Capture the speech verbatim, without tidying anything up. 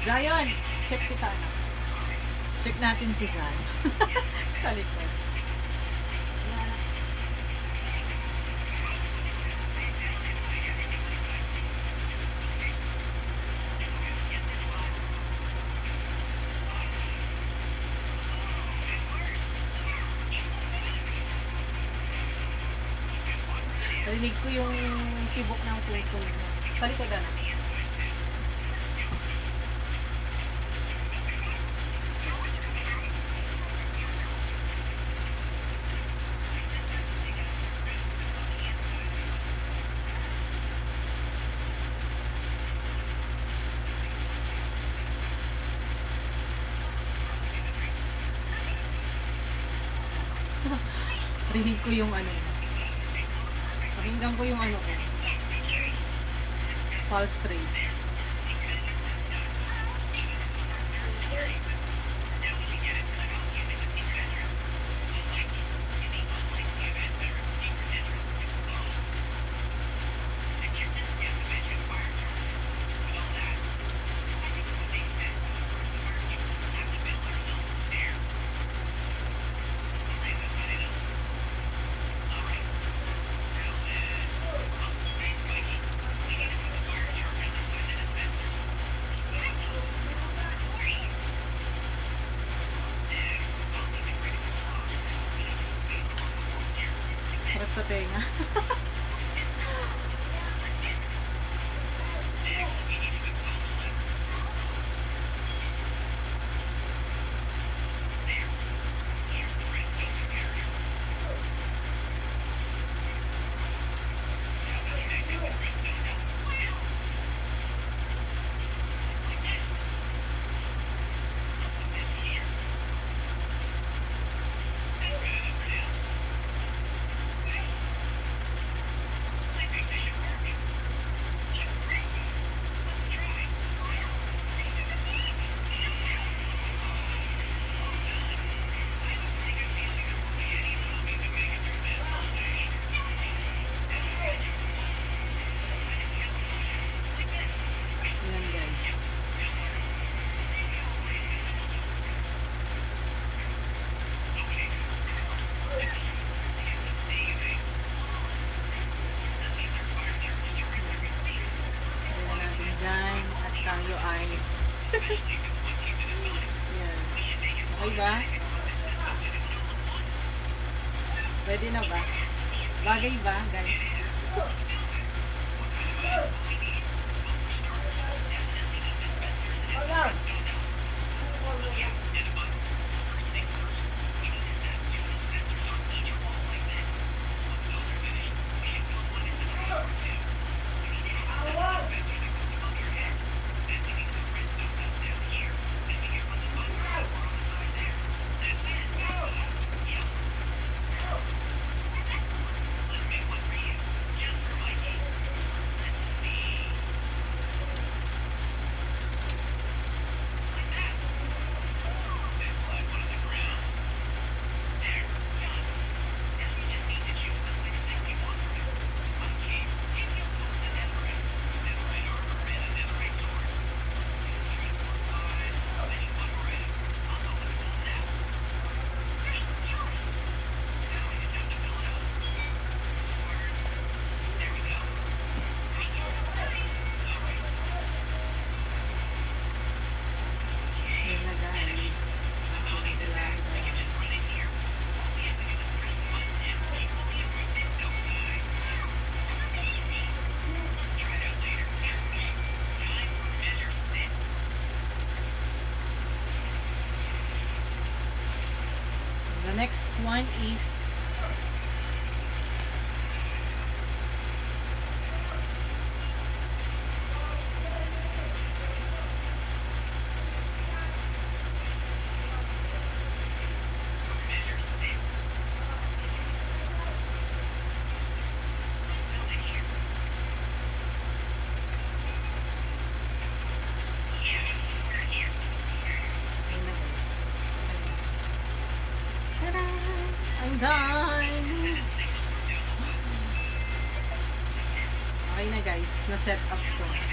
Zion, check kita na. Check natin si Zion. Sa likod. Yan. Narinig ko yung tibok ng puso mo. Sa likod na. Rinig ko yung ano. Pakinggan ko yung ano ko. Pulse rate. Sarap sa tenga. Tayo ay yan. Okay ba? Pwede na ba? Bagay ba, guys? The next one is I'm done. Okay na guys, na-set up ko.